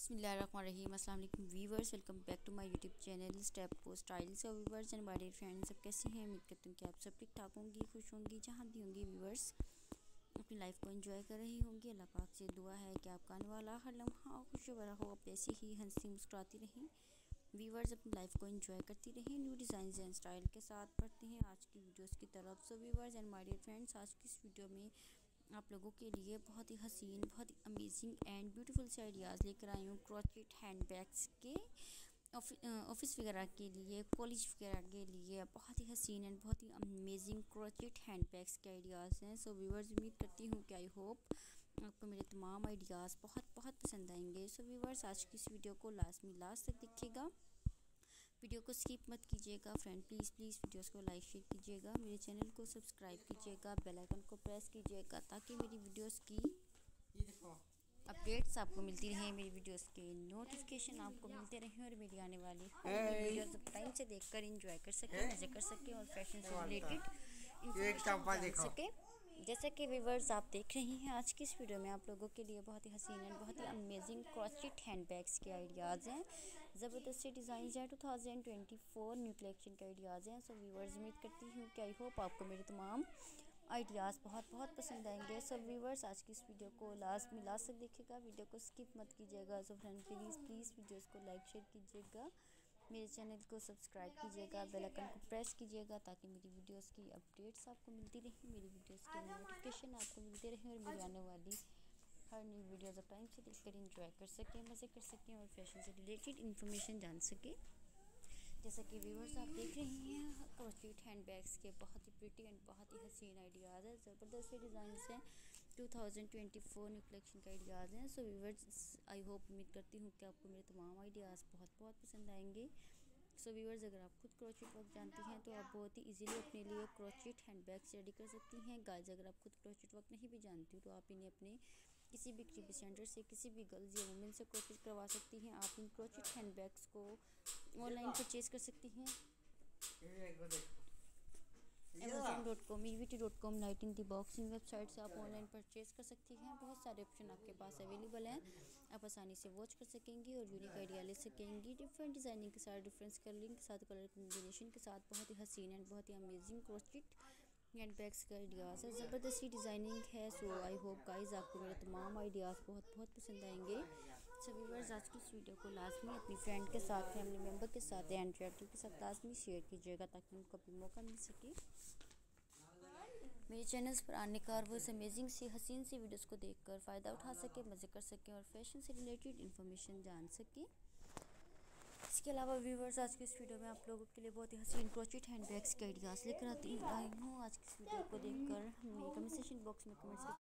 बिस्मिल्लाहिर्रहमानिर्रहीम। अस्सलाम वालेकुम viewers, welcome back to my YouTube channel step को स्टाइल। से viewers and my dear friends, सब कैसी हैं? उम्मीद करती हूँ कि आप सब ठीक ठाक होंगी, खुश होंगी, जहाँ भी होंगी वीवर्स अपनी लाइफ को एंजॉय कर रही होंगी। अल्लाह पाक से दुआ है कि आपका आने वाला हर लम्हा खुश भरा हो, आप ऐसे ही हंसी मुस्कुराती रहें वीवर्स, अपनी लाइफ को एंजॉय करती रहें, न्यू डिज़ाइन एंड स्टाइल के साथ। बढ़ते हैं आज की वीडियोस की तरफ। So viewers and my dear friends, आज की इस वीडियो में आप लोगों के लिए बहुत ही हसीन, बहुत ही अमेजिंग एंड ब्यूटीफुल से आइडियाज़ लेकर आई हूँ क्रोचेट हैंड बैग्स के। ऑफिस वगैरह के लिए, कॉलेज वगैरह के लिए बहुत ही हसीन एंड बहुत ही अमेजिंग क्रोचेट हैंड बैग्स के आइडियाज़ हैं। सो व्यूवर्स, उम्मीद करती हूँ कि आई होप आपको मेरे तमाम आइडियाज़ बहुत बहुत पसंद आएंगे। सो व्यूवर्स, आज की इस वीडियो को लास्ट तक देखिएगा, वीडियो को स्किप मत कीजिएगा। फ्रेंड प्लीज़ वीडियोस को लाइक शेयर कीजिएगा, मेरे चैनल को सब्सक्राइब कीजिएगा, बेल आइकन को प्रेस कीजिएगा ताकि मेरी वीडियोस की अपडेट्स आपको मिलती रहें, मेरी वीडियोस के नोटिफिकेशन आपको मिलते रहें और मेरी आने वाली वीडियोस टाइम से देखकर एंजॉय कर सकें, मज़े कर सकें और फैशन से रिलेटेड इन्फॉर्मेशन जान सकें। जैसा कि व्यूवर्स आप देख रही हैं, आज की इस वीडियो में आप लोगों के लिए बहुत ही हसीन एंड बहुत ही अमेजिंग क्रोचेट हैंड बैग्स के आइडियाज़ हैं। ज़बरदस्त डिज़ाइन हैं, 2024 न्यू कलेक्शन के आइडियाज़ हैं। सो व्यूवर्स, उम्मीद करती हूँ कि आई होप आपको मेरे तमाम आइडियाज़ बहुत बहुत पसंद आएंगे। सब व्यूवर्स, आज की इस वीडियो को लास्ट तक देखिएगा, वीडियो को स्किप मत कीजिएगा। सो फ्रेंड प्लीज़ वीडियोस को लाइक शेयर कीजिएगा, मेरे चैनल को सब्सक्राइब कीजिएगा, बेल आइकन को प्रेस कीजिएगा ताकि मेरी वीडियोस की अपडेट्स आपको मिलती रहें, मेरी वीडियोस के नोटिफिकेशन आपको मिलते रहें और मेरी आने वाली हर न्यू वीडियोज़ आप टाइम से देखकर एंजॉय कर सकें, मज़े कर सकें और फैशन से रिलेटेड इन्फॉर्मेशन जान सकें। जैसा कि व्यूवर्स आप देख रही हैं, क्रोचेट हैंड बैग्स के बहुत ही प्रिटी एंड बहुत ही हसीन आइडियाज़ हैं, ज़बरदस्त डिज़ाइन हैं, 2024 न्यू कलेक्शन के आइडियाज़ हैं। सो व्यूवर्स, आई होप उम्मीद करती हूँ कि आपको मेरे तमाम आइडियाज़ बहुत बहुत पसंद आएंगे। सो व्यूवर्स, अगर आप खुद क्रोचेट वर्क जानती हैं तो आप बहुत ही इजीली अपने लिए क्रोचेट हैंड बैग्स रेडी कर सकती हैं। गाइस, अगर आप खुद क्रोचेट वर्क नहीं भी जानती हो तो आप इन्हें अपने किसी भी क्रीपी सेंटर से, किसी भी गर्ल्स या वुमेन से क्रोचेट करवा सकती हैं। आप इन क्रोचेट हैंड बैग्स को ऑनलाइन परचेज़ कर सकती हैं। Amazon.com, EVT.com, night in the box, इन वेबसाइट से आप ऑनलाइन परचेज़ कर सकती हैं। बहुत सारे ऑप्शन आपके पास अवेलेबल हैं, आप आसानी से वॉच कर सकेंगी और यूनिक आइडिया ले सकेंगी। डिफरेंट डिज़ाइनिंग के साथ, डिफरेंट कलरिंग के साथ, कलर कॉम्बिनेशन के साथ बहुत ही हसीन एंड बहुत ही अमेजिंग क्रोचेट हैंड बैग्स का आइडियाज़ है, ज़बरदस्ती डिज़ाइनिंग है। सो आई होप गाइस आपको मेरे तमाम आइडियाज़ बहुत बहुत पसंद आएंगे। सो व्यूअर्स, आज की इस वीडियो को लाजमी अपनी फ्रेंड के साथ, फैमिली मेम्बर के साथ एंड रिलेटिव के साथ लाजमी शेयर कीजिएगा ताकि उनको भी मौका मिल सके मेरे चैनल्स पर आने का और वो इस अमेजिंग सी हसीन सी वीडियोस को देखकर फ़ायदा उठा सके, मज़े कर सकें और फैशन से रिलेटेड इन्फॉर्मेशन जान सकें। इसके अलावा व्यूवर्स, आज की इस वीडियो में आप लोगों के लिए बहुत ही हसीन क्रोचेट हैंड बैग्स के आइडियाज़ लेकर आई हूँ। आज की इस वीडियो को देखकर हमें कमेंट सेक्शन बॉक्स में कमेंट्स